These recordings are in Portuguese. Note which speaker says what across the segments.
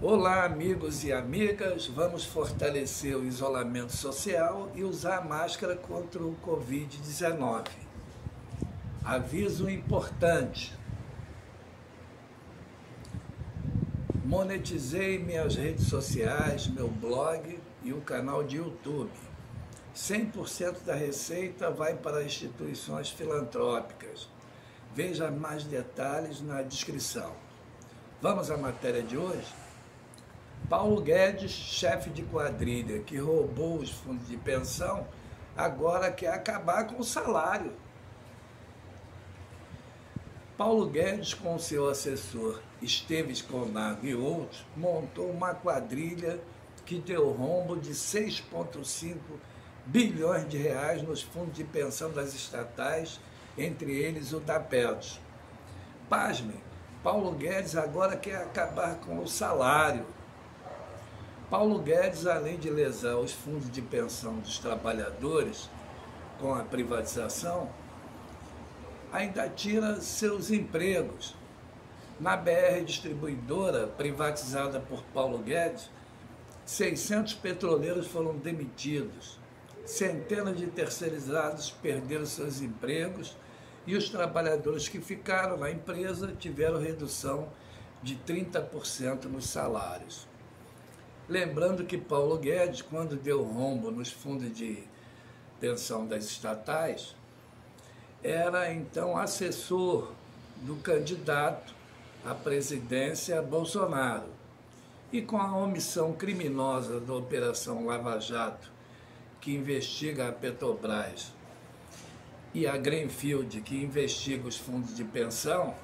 Speaker 1: Olá, amigos e amigas, vamos fortalecer o isolamento social e usar a máscara contra o Covid-19. Aviso importante: monetizei minhas redes sociais, meu blog e o canal de YouTube. 100% da receita vai para instituições filantrópicas. Veja mais detalhes na descrição. Vamos à matéria de hoje? Paulo Guedes, chefe de quadrilha que roubou os fundos de pensão, agora quer acabar com o salário. Paulo Guedes, com seu assessor Esteves Conado e outros, montou uma quadrilha que deu rombo de 6,5 bilhões de reais nos fundos de pensão das estatais, entre eles o da Petros. Pasmem, Paulo Guedes agora quer acabar com o salário. Paulo Guedes, além de lesar os fundos de pensão dos trabalhadores com a privatização, ainda tira seus empregos. Na BR Distribuidora, privatizada por Paulo Guedes, 600 petroleiros foram demitidos, centenas de terceirizados perderam seus empregos e os trabalhadores que ficaram na empresa tiveram redução de 30% nos salários. Lembrando que Paulo Guedes, quando deu rombo nos fundos de pensão das estatais, era então assessor do candidato à presidência Bolsonaro. E com a omissão criminosa da Operação Lava Jato, que investiga a Petrobras, e a Greenfield, que investiga os fundos de pensão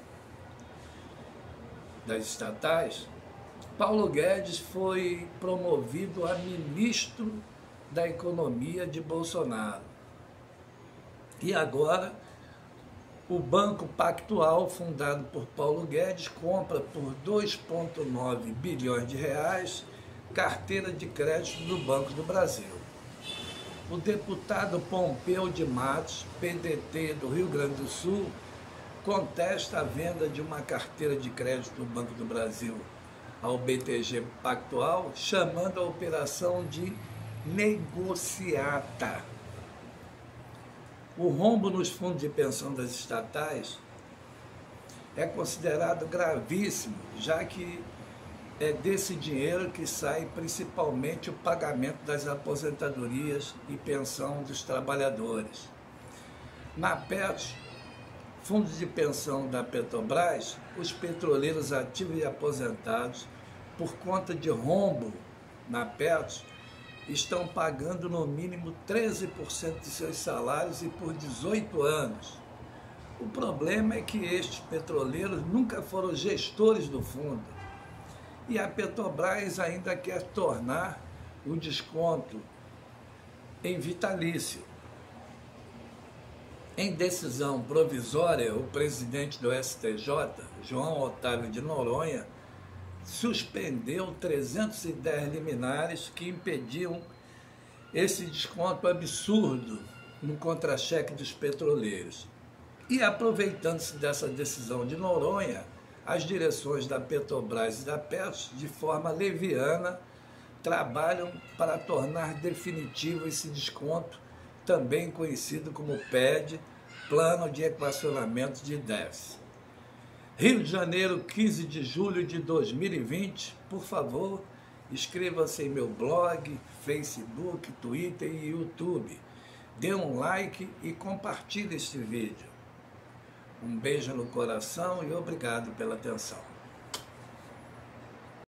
Speaker 1: das estatais, Paulo Guedes foi promovido a ministro da Economia de Bolsonaro. E agora, o Banco Pactual, fundado por Paulo Guedes, compra por 2,9 bilhões de reais carteira de crédito do Banco do Brasil. O deputado Pompeu de Matos, PDT do Rio Grande do Sul, contesta a venda de uma carteira de crédito do Banco do Brasil ao BTG Pactual, chamando a operação de negociata. O rombo nos fundos de pensão das estatais é considerado gravíssimo, já que é desse dinheiro que sai principalmente o pagamento das aposentadorias e pensão dos trabalhadores. Na Petros, fundos de pensão da Petrobras, os petroleiros ativos e aposentados, por conta de rombo na Petros, estão pagando no mínimo 13% de seus salários e por 18 anos. O problema é que estes petroleiros nunca foram gestores do fundo. E a Petrobras ainda quer tornar o desconto em vitalício. Em decisão provisória, o presidente do STJ, João Otávio de Noronha, suspendeu 310 liminares que impediam esse desconto absurdo no contra-cheque dos petroleiros. E aproveitando-se dessa decisão de Noronha, as direções da Petrobras e da Petros, de forma leviana, trabalham para tornar definitivo esse desconto, também conhecido como PED, Plano de Equacionamento de Déficit. Rio de Janeiro, 15 de julho de 2020. Por favor, inscreva-se em meu blog, Facebook, Twitter e YouTube. Dê um like e compartilhe este vídeo. Um beijo no coração e obrigado pela atenção.